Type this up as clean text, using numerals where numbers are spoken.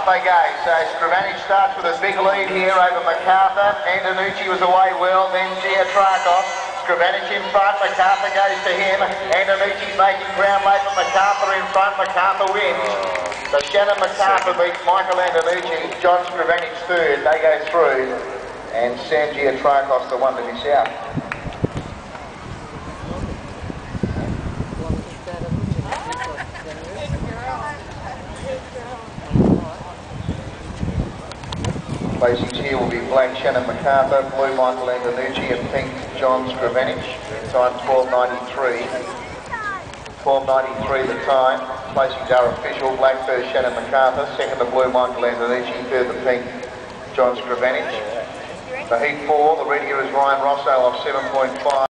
Off they go. So Scrivanic starts with a big lead here over MacArthur. Antenucci was away well, then Giatrakos. Scrivanic in front, MacArthur goes to him. Antenucci's making ground late, but MacArthur in front. MacArthur wins. So Shannon MacArthur beats Michael Antenucci. John Scrivanic's third. They go through. And Sam Giatrakos the one to miss out. Placings here will be black Shannon MacArthur, blue Michael Antenucci and pink John Scrivanic. Time 12.93. 12.93 the time. Placings are official. Black first Shannon MacArthur, second the blue Michael Antenucci, third the pink John Scrivanic. For heat 4, the red here is Ryan Rosso off 7.5.